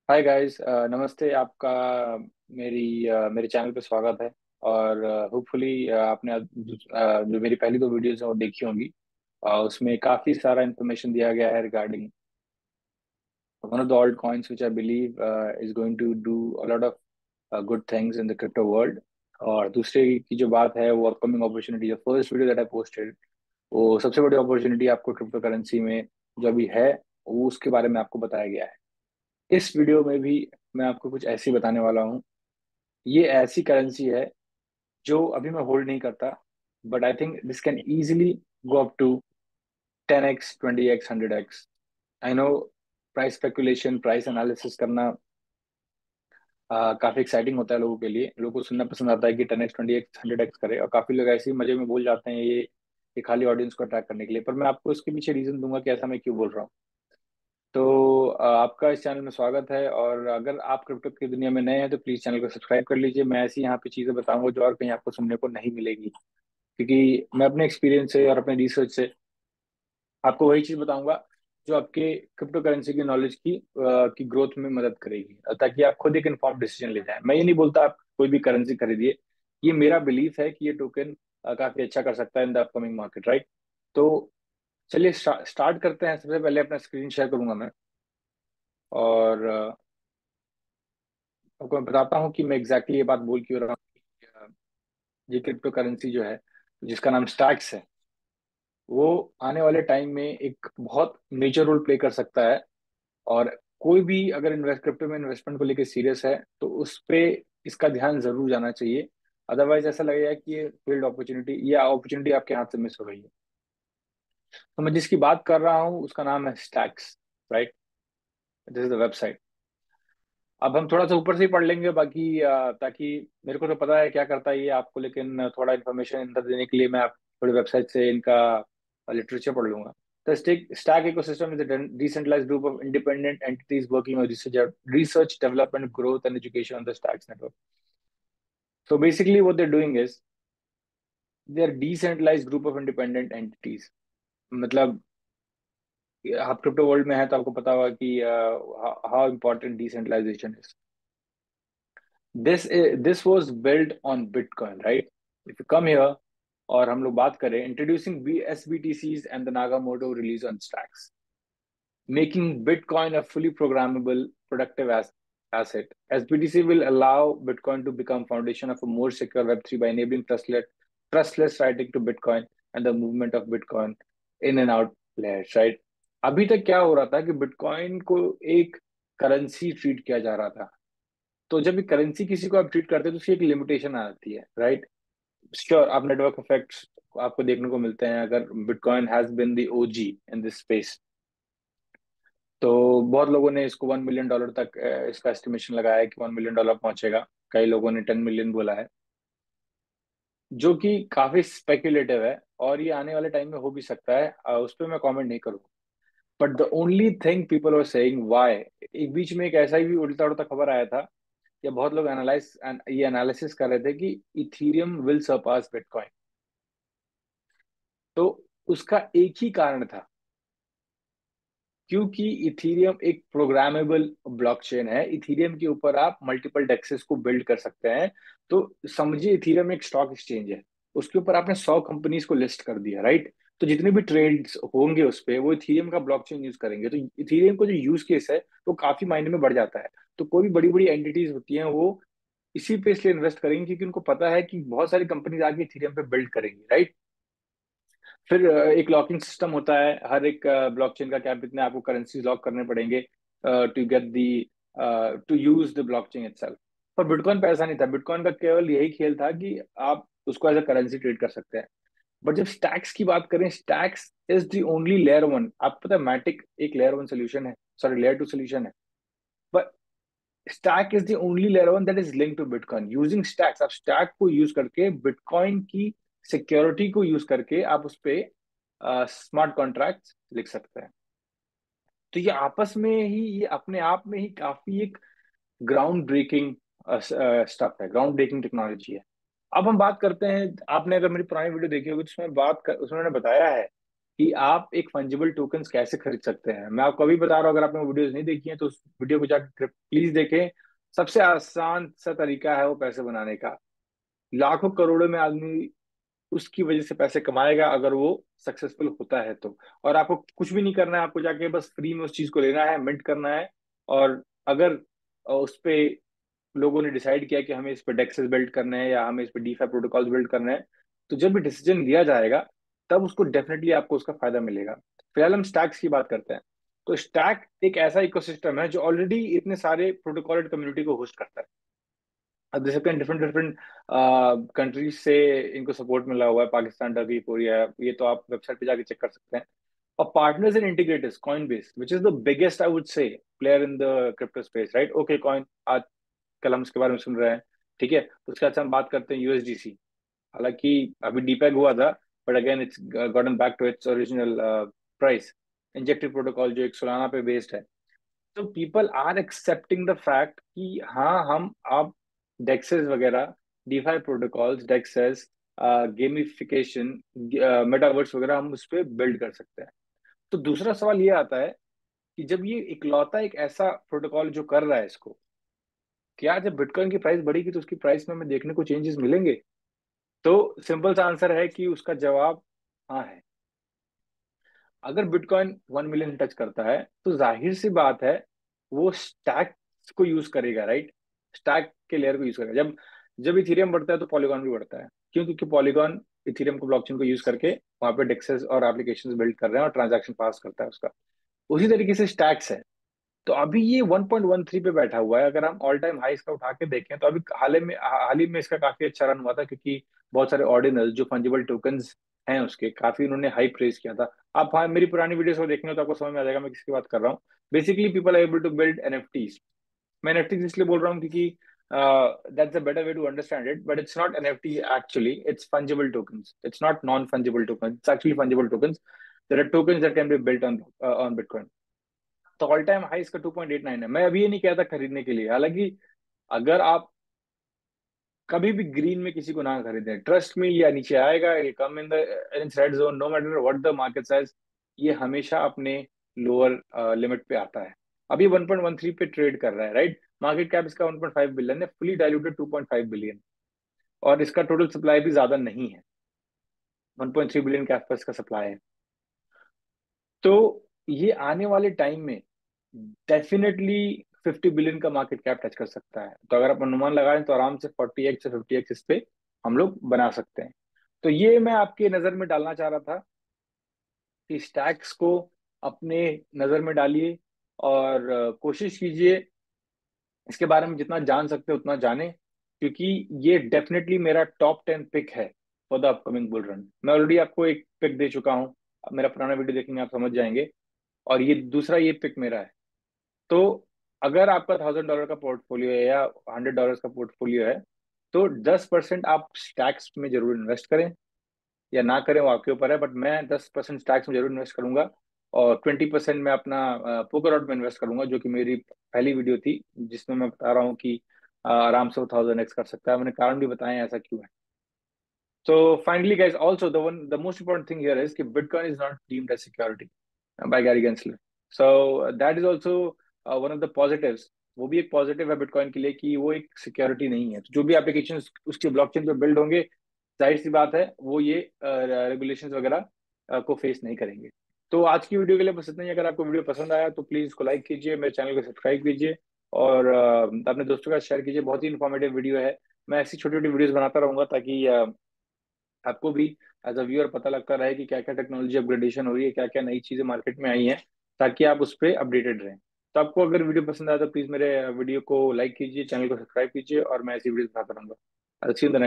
Hi guys, नमस्ते। आपका मेरे चैनल पे स्वागत है। और होपफुली आपने जो मेरी पहली दो वीडियोस हैं वो देखी होंगी। उसमें काफ़ी सारा इंफॉर्मेशन दिया गया है regarding one of the alt coins which I believe is going to do a lot of good things in the crypto world. और दूसरे की जो बात है वो upcoming opportunity, the first video that I posted, वो सबसे बड़ी अपॉर्चुनिटी आपको क्रिप्टो करेंसी में जो अभी है वो उसके बारे में आपको बताया गया है। इस वीडियो में भी मैं आपको कुछ ऐसी बताने वाला हूँ। ये ऐसी करेंसी है जो अभी मैं होल्ड नहीं करता, but I think this can easily go up to 10x, 20x, 100x। I know price speculation, price analysis करना काफी एक्साइटिंग होता है लोगों के लिए। लोगों को सुनना पसंद आता है कि 10x, 20x, 100x करे, और काफी लोग ऐसे ही मजे में बोल जाते हैं ये खाली ऑडियंस को अट्रैक्ट करने के लिए। पर मैं आपको इसके पीछे रीजन दूंगा कि ऐसा मैं क्यों बोल रहा हूँ। तो आपका इस चैनल में स्वागत है, और अगर आप क्रिप्टो की दुनिया में नए हैं तो प्लीज चैनल को सब्सक्राइब कर लीजिए। मैं ऐसी यहाँ पे चीजें बताऊंगा जो और कहीं आपको सुनने को नहीं मिलेगी, क्योंकि मैं अपने एक्सपीरियंस से और अपने रिसर्च से आपको वही चीज बताऊंगा जो आपके क्रिप्टो करेंसी की नॉलेज की ग्रोथ में मदद करेगी, ताकि आप खुद एक इन्फॉर्म डिसीजन ले जाएं। मैं ये नहीं बोलता आप कोई भी करेंसी खरीदिए। ये मेरा बिलीफ है कि ये टोकन काफी अच्छा कर सकता है in the upcoming market, right. तो चलिए स्टार्ट करते हैं। सबसे पहले अपना स्क्रीन शेयर करूंगा मैं, और आपको मैं बताता हूँ कि मैं एग्जैक्टली ये बात बोल क्यों रहा हूँ कि, ये क्रिप्टो करेंसी जो है जिसका नाम स्टैक्स है, वो आने वाले टाइम में एक बहुत मेजर रोल प्ले कर सकता है। और कोई भी अगर क्रिप्टो में इन्वेस्टमेंट को लेकर सीरियस है तो उस पे इसका ध्यान जरूर जाना चाहिए। अदरवाइज ऐसा लगेगा कि ये फील्ड अपॉर्चुनिटी, ये अपॉर्चुनिटी आपके हाथ से मिस हो गई है। तो मैं जिसकी बात कर रहा हूँ उसका नाम है Stacks, right. This is the website. अब हम थोड़ा सा ऊपर से ही पढ़ लेंगे बाकी, ताकि मेरे को तो पता है क्या करता है ये आपको, लेकिन थोड़ा इन्फॉर्मेशन अंदर देने के लिए मैं आप थोड़ी वेबसाइट से इनका लिटरेचर पढ़ लूंगा। The stack ecosystem is a decentralized group of independent entities working on research, development, growth, and education on the Stacks network. So basically, what they're doing is they're decentralized group of independent entities. मतलब आप crypto world में है तो आपको पता होगा कि how important decentralization is. This was built on Bitcoin, right. If you come here और हम लोग बात करें, introducing B S B T C's and the Nakamoto release on Stacks, making Bitcoin a fully programmable, productive asset. SBTC will allow Bitcoin to become foundation of a more secure Web3 by enabling trustless writing to Bitcoin and the movement of Bitcoin in and out layers, right? अभी तक क्या हो रहा था कि bitcoin को एक currency treat किया जा रहा था। तो जब भी करेंसी किसी को आप ट्रीट करते हैं तो उसकी एक लिमिटेशन आती है, राइट। श्योर, आप नेटवर्क इफेक्ट्स आपको देखने को मिलते हैं। अगर Bitcoin has been the OG in this space, तो बहुत लोगों ने इसको $1 मिलियन तक इसका एस्टिमेशन लगाया है कि $1 मिलियन पहुंचेगा। कई लोगों ने 10 मिलियन बोला है, जो कि काफी स्पेक्युलेटिव है, और ये आने वाले टाइम में हो भी सकता है। उस पर मैं कमेंट नहीं करूंगा। But the only thing people are saying why, एक बीच में एक ऐसा ही भी उल्टा उल्टा खबर आया था, या बहुत लोग ये एनालिसिस कर रहे थे कि इथीरियम विल सरपास बिटकॉइन। तो उसका एक ही कारण था, क्योंकि इथीरियम एक प्रोग्रामेबल ब्लॉकचेन है। इथीरियम के ऊपर आप मल्टीपल डेक्सेस को बिल्ड कर सकते हैं। तो समझिए इथीरियम एक स्टॉक एक्सचेंज है, उसके ऊपर आपने 100 कंपनीज को लिस्ट कर दिया, राइट। तो जितने भी ट्रेड्स होंगे उस पे वो इथीरियम का ब्लॉकचेन यूज करेंगे। तो इथीरियम का जो यूज केस है वो काफी मायने में बढ़ जाता है। तो कोई भी बड़ी बड़ी एंटिटीज होती हैं वो इसी पे इसलिए इन्वेस्ट करेंगे क्योंकि उनको पता है कि बहुत सारी कंपनीज आगे इथीरियम पे बिल्ड करेंगी, राइट। फिर एक लॉकिंग सिस्टम होता है हर एक ब्लॉकचेन का, क्या कितने आपको करेंसीज लॉक करने पड़ेंगे to get the to use the blockchain itself. पर बिटकॉइन पे ऐसा नहीं था। बिटकॉइन का केवल यही खेल था कि आप उसको एज अ करेंसी ट्रेड कर सकते हैं। बट जब स्टैक्स की बात करें, Stacks is the only layer one. आपको पता है मैटिक एक लेयर वन सोल्यूशन है, सॉरी लेयर टू सोल्यूशन है। But Stack is the only layer one that is link to Bitcoin. Using Stacks, आप स्टैक को यूज करके बिटकॉइन की सिक्योरिटी को यूज करके आप उस पे स्मार्ट कॉन्ट्रैक्ट लिख सकते हैं। तो ये आपस में ही, ये अपने आप में ही काफी एक ग्राउंड ब्रेकिंग स्टफ है, ग्राउंड ब्रेकिंग टेक्नोलॉजी है। अब हम बात करते हैं, आपने अगर मेरी पुरानी वीडियो देखी होगी तो उसमें उसमें मैंने बताया है कि आप एक फंजिबल टोकन्स कैसे खरीद सकते हैं। मैं आपको अभी बता रहा हूँ, अगर आपने वीडियोस नहीं देखी हैं तो उस वीडियो को जाकर प्लीज देखें। सबसे आसान सा तरीका है वो पैसे बनाने का। लाखों करोड़ों में आदमी उसकी वजह से पैसे कमाएगा अगर वो सक्सेसफुल होता है तो। और आपको कुछ भी नहीं करना है, आपको जाके बस फ्री में उस चीज को लेना है, मिंट करना है। और अगर उस पे लोगों ने डिसाइड किया कि हमें इस पे डेक्सेस बिल्ड करने हैं या हमें इस पे डीफाई प्रोटोकॉल्स बिल्ड करने हैं, तो जब भी डिसीजन लिया जाएगा तब उसको डेफिनेटली आपको उसका फायदा मिलेगा। फिलहाल हम स्टैक्स की बात करते हैं। तो स्टैक एक ऐसा इकोसिस्टम है जो ऑलरेडी इतने सारे प्रोटोकॉल और कम्युनिटी को होस्ट करता है। अब देख सकते हैं डिफरेंट डिफरेंट कंट्रीज से इनको सपोर्ट मिला हुआ है, पाकिस्तान, टर्की, कोरिया, ये तो आप वेबसाइट पे जाके चेक कर सकते हैं। और partners and integrators, Coinbase which is the biggest I would say player in the crypto space, right. Okay, coin आज कल हम इसके बारे में सुन रहे हैं, ठीक है। उसके बाद से हम बात करते हैं यूएसडीसी। हालांकि अभी डीपैक हुआ था, but again it's gotten back to its original price. Injective protocol जो एक सोलाना पे बेस्ड है। तो people are accepting the fact कि हाँ, हम आप डेक्सेस वगैरह, DeFi protocols, DEXes, gamification, metaverse वगैरह हम उस पर बिल्ड कर सकते हैं। तो दूसरा सवाल ये आता है कि जब ये इकलौता एक ऐसा प्रोटोकॉल जो कर रहा है इसको, क्या जब बिटकॉइन की प्राइस बढ़ेगी तो उसकी प्राइस में हमें देखने को चेंजेस मिलेंगे? तो सिंपल सा आंसर है कि उसका जवाब हाँ है। अगर बिटकॉइन 1 मिलियन टच करता है तो जाहिर सी बात है वो स्टैक को यूज करेगा, राइट। स्टैक के लेयर को यूज करेगा। जब जब इथेरियम बढ़ता है तो पॉलीगॉन भी बढ़ता है। क्यों? क्योंकि पॉलीगॉन इथेरियम को, ब्लॉकचेन को यूज करके वहां पे डेक्सेस और एप्लीकेशंस बिल्ड कर रहे हैं और ट्रांजैक्शन पास करता है उसका। उसी तरीके से स्टैक्स है। तो अभी ये 1.13 पे बैठा हुआ है। अगर हम ऑल टाइम हाई इसका उठा के देखें तो अभी हाल ही में इसका काफी अच्छा रन हुआ था, क्योंकि बहुत सारे ऑर्डिनल जो फंजिबल टोकन्स हैं उसके काफी उन्होंने हाई प्रेस किया था। आप हाँ मेरी पुरानी वीडियोस को देखेंगे तो आपको समझ में आ जाएगा मैं किसकी बात कर रहा हूँ। Basically people are able to build NFTs. मैं एनएफटीज इसलिए बोल रहा हूँ क्योंकि that's a better way to understand it, but it's not NFT actually, it's fungible tokens, it's not non fungible token, it's actually fungible tokens. There are tokens that can be built on Bitcoin. तो all time high इसका 2.89 है। मैं अभी ये नहीं कहता खरीदने के लिए, हालांकि अगर आप कभी भी ग्रीन में किसी को ना खरीदें, ट्रस्ट में ये नीचे आएगा, ये come in the in red zone, no matter what the market size, ये हमेशा अपने लोअर लिमिट पे आता है। अभी 1.13 पे ट्रेड कर रहा है, राइट। मार्केट कैप इसका 1.5 बिलियन है, फुली डाइल्यूटेड 2.5 बिलियन। और इसका टोटल सप्लाई भी ज्यादा नहीं है, 1.3 बिलियन के आसपास का सप्लाई है। तो ये आने वाले टाइम में डेफिनेटली 50 बिलियन का मार्केट कैप टच कर सकता है। तो अगर आप अनुमान लगाएं तो आराम से 40x से 50x इस पे हम लोग बना सकते हैं। तो ये मैं आपके नजर में डालना चाह रहा था कि स्टैक्स को अपने नजर में डालिए और कोशिश कीजिए इसके बारे में जितना जान सकते हैं उतना जाने, क्योंकि ये डेफिनेटली मेरा टॉप 10 पिक है for the upcoming bull run. मैं ऑलरेडी आपको एक पिक दे चुका हूँ, अब मेरा पुराना वीडियो देखेंगे आप समझ जाएंगे। और ये दूसरा ये पिक मेरा है। तो अगर आपका $1,000 का पोर्टफोलियो है या $100 का पोर्टफोलियो है, तो 10% आप स्टैक्स में जरूर इन्वेस्ट करें या ना करें, वो आपके ऊपर है। बट मैं 10% स्टैक्स में जरूर इन्वेस्ट करूंगा और 20% मैं अपना पोकर में इन्वेस्ट करूंगा, जो कि मेरी पहली वीडियो थी जिसमें मैं बता रहा हूँ कि आराम से वो 1000x कर सकता है। मैंने कारण भी बताए हैं ऐसा क्यों है। So finally, guys, also the most important thing here is that Bitcoin is not deemed as security by Gary Gensler. So that is also one of the positives. वो भी एक पॉजिटिव है बिटकॉइन के लिए कि वो एक सिक्योरिटी नहीं है। तो जो भी एप्लीकेशन उसके ब्लॉकचेन पे बिल्ड होंगे, जाहिर सी बात है वो ये रेगुलेशंस वगैरह को फेस नहीं करेंगे। तो आज की वीडियो के लिए बस इतना ही। अगर आपको वीडियो पसंद आया तो प्लीज इसको लाइक कीजिए, मेरे चैनल को सब्सक्राइब कीजिए और अपने दोस्तों का शेयर कीजिए। बहुत ही इन्फॉर्मेटिव वीडियो है। मैं ऐसी छोटी छोटी वीडियोस बनाता रहूंगा ताकि आपको भी एज अ व्यूअर पता लगता रहे कि क्या क्या टेक्नोलॉजी अपग्रेडेशन हो रही है, क्या क्या नई चीजें मार्केट में आई हैं, ताकि आप उस पर अपडेटेड रहें। तो आपको अगर वीडियो पसंद आया तो प्लीज मेरे वीडियो को लाइक कीजिए, चैनल को सब्सक्राइब कीजिए और मैं ऐसी वीडियो बनाता रहूंगा। अच्छी